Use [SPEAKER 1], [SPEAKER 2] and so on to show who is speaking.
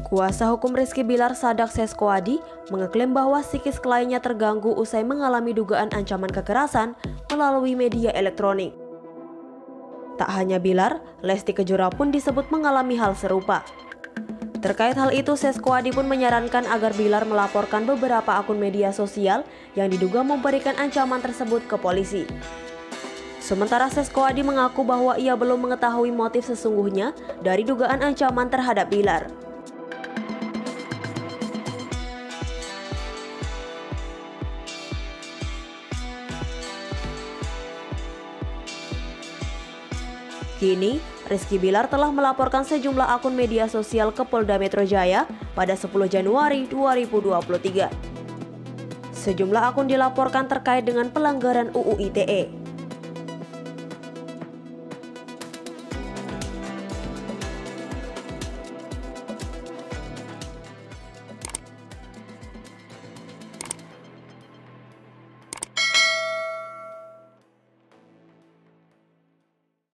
[SPEAKER 1] Kuasa hukum Rizky Bilar, Sadak Seskoadi, mengeklaim bahwa psikis kliennya terganggu usai mengalami dugaan ancaman kekerasan melalui media elektronik. Tak hanya Bilar, Lesti Kejora pun disebut mengalami hal serupa. Terkait hal itu, Seskoadi pun menyarankan agar Bilar melaporkan beberapa akun media sosial yang diduga memberikan ancaman tersebut ke polisi. Sementara Seskoadi mengaku bahwa ia belum mengetahui motif sesungguhnya dari dugaan ancaman terhadap Bilar. Kini, Rizky Bilar telah melaporkan sejumlah akun media sosial ke Polda Metro Jaya pada 10 Januari 2023. Sejumlah akun dilaporkan terkait dengan pelanggaran UU ITE.